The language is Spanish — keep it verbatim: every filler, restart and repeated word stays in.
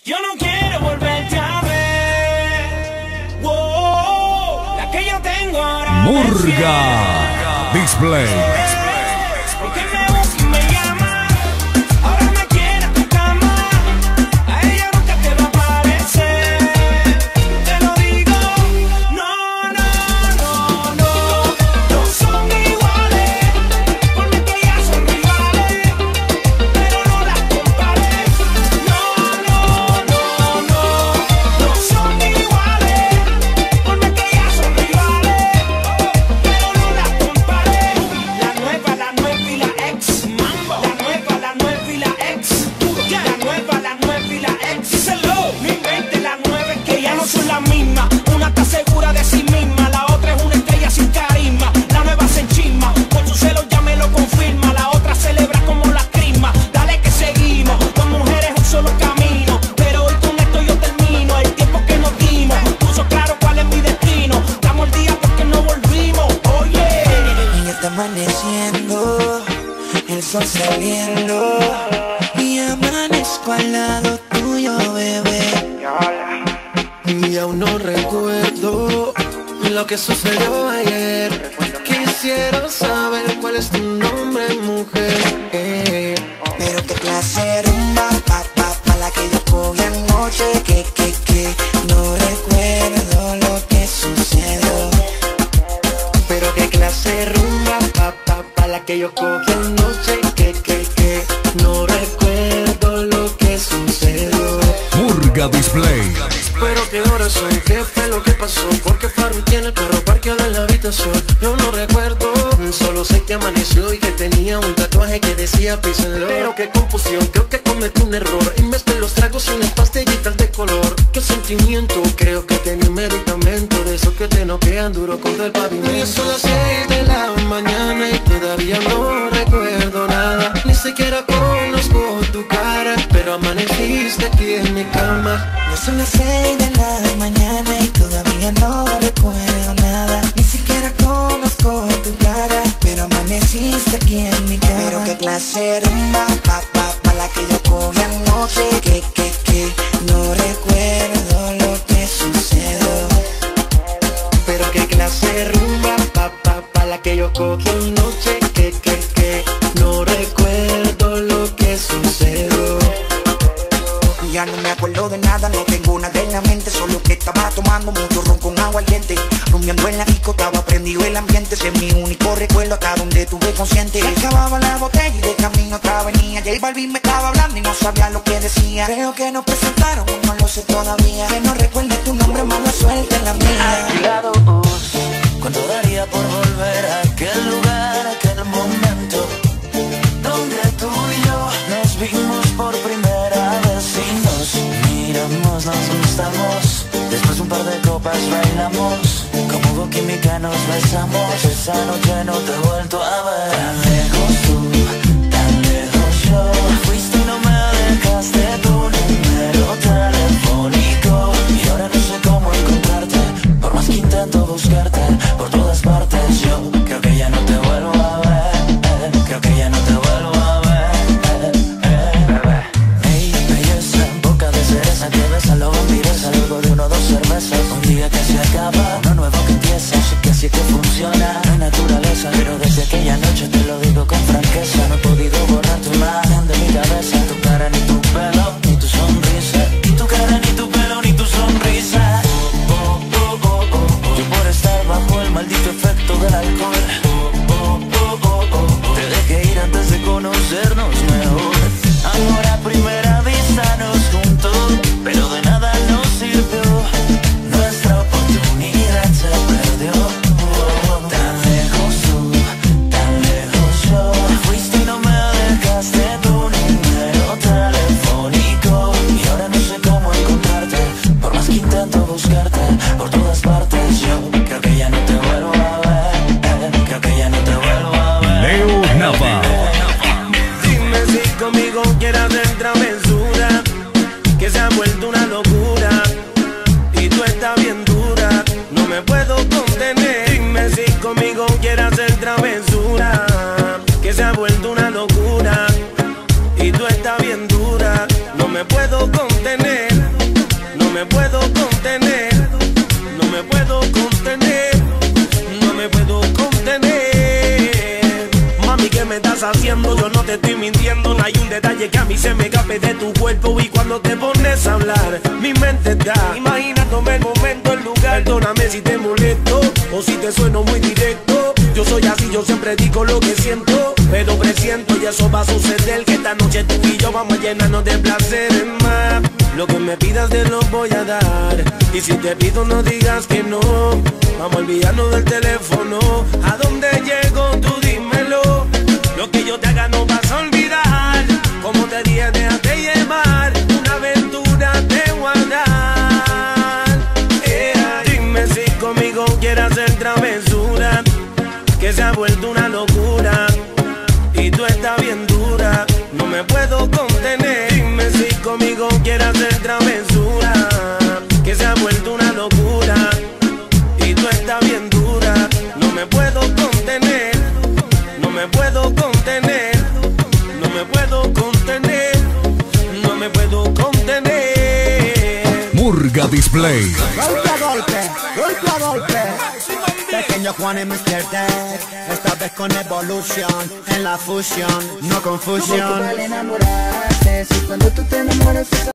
Yo no quiero volverte a ver. Wow, la que yo tengo ahora. Murga Display. Porque me busca y me llama. Ahora me quiere a tu cama. A ella nunca te va a parecer. Te lo digo. No, no, no, no. No son iguales. Por mí que ellas son rivales. Pero no las compares. No, no, no, no. No son iguales. Por mí que ellas son rivales. Pero no las compares. La nueva, la nueva y la ex. Mambo. La nueva, la nueva y la ex. La nueva, la nueva y la ex. Díselo. No inventes la nueva, es que ya no son las mismas. Una está segura de sí misma, la otra es una estrella sin carisma. La nueva se enchisma, por su celo ya me lo confirma. La otra celebra como la crisma. Dale que seguimos, con mujeres un solo camino. Pero hoy con esto yo termino. El tiempo que nos dimos puso claro cuál es mi destino. Estamos al día porque no volvimos. Oye, Y ya está amaneciendo, el sol saliendo, y amanezco al lado tuyo, bebé. Y aún no recuerdo lo que sucedió ayer. Quisiera saber cuál es tu nombre, mujer. eh. Pero qué clase de rumba, pa, pa, pa, la que yo cogí anoche. Que, que, que, no recuerdo lo que sucedió. Pero qué clase de rumba, pa, pa, pa, la que yo cogí anoche. Que, que, que, no recuerdo lo que sucedió. Murga Display. Pero que ahora soy, qué fue lo que pasó. Porque Farru tiene el perro parqueado en la habitación. Yo no recuerdo, solo sé que amaneció y que tenía un tatuaje que decía peace and love. Pero qué confusión, creo que cometí un error. En vez de los tragos y unas pastillitas de color. Qué sentimiento, creo que tenía un medicamento de esos que te noquean duro contra el pavimento. Y son las seis de la mañana y todavía no recuerdo nada. Ni siquiera conozco tu cara, pero amaneciste aquí en mi cama. Ya son las seis de la mañana y todavía no recuerdo nada. Ni siquiera conozco tu cara, pero amaneciste aquí en mi cama. Pero qué clase de rumba, pa, pa, pa, la que yo cogí anoche. Que, que, que, no recuerdo lo que sucedió. Pero qué clase de rumba, pa, pa, pa, la que yo cogí anoche. Que, que, que, no recuerdo lo que sucedió. Ya no me acuerdo de nada, no tengo nada en la mente. Solo que estaba tomando mucho ron con agua al diente. Rumiando en la disco, estaba prendido el ambiente. Ese es mi único recuerdo hasta donde tuve consciente. Se acababa la botella y de camino otra venía. J Balvin me estaba hablando y no sabía lo que decía. Creo que nos presentaron, no lo sé todavía. Que no recuerde tu nombre, mala suerte en la mía. Llegado, cuando daría por volver a aquel lugar, aquel momento donde tú y yo nos vimos por primera vez y nos miramos, nos gustamos. Después de un par de copas bailamos, como hubo química nos besamos. Esa noche no te he vuelto a ver. Tan lejos tú, tan lejos yo. Fuiste y no me dejaste tu número telefónico. Y ahora no sé cómo encontrarte, por más que intento buscarte por todas partes. Yo creo que ya no te vuelvo a ver, creo que ya no te vuelvo a ver. Hey, belleza, boca de cereza que besa la vampiresa luego de uno o dos cervezas. Un día que se acaba, uno nuevo que empieza. Sé que así es que funciona, no hay naturaleza, pero desde aquella noche te lo digo con franqueza. haciendo, yo no te estoy mintiendo. No hay un detalle que a mí se me escape de tu cuerpo. Y cuando te pones a hablar, mi mente está imaginándome el momento, el lugar. Perdóname si te molesto o si te sueno muy directo. Yo soy así, yo siempre digo lo que siento, pero presiento y eso va a suceder, que esta noche tú y yo vamos a llenarnos de placeres más. Lo que me pidas te lo voy a dar, y si te pido no digas que no. Vamos a olvidarnos del teléfono. ¿A dónde llego? Tú dímelo. Lo que yo te haga no vas a olvidar. Como te dije, déjate llevar. Una aventura te guardar. Yeah. Dime si conmigo quieres hacer travesura, que se ha vuelto una locura y tú estás bien dura, no me puedo contener. Dime si conmigo quieres hacer travesura, que se ha vuelto una locura y tú estás bien dura, no me puedo contener, no me puedo contener, no me puedo contener, no me puedo contener. Murga Display. Golpe a golpe, golpe a golpe. Pequeño Juan y mister Dead, esta vez con Evolution, en la fusión, no confusión. Como tú vale enamorarte, si cuando tú te enamoras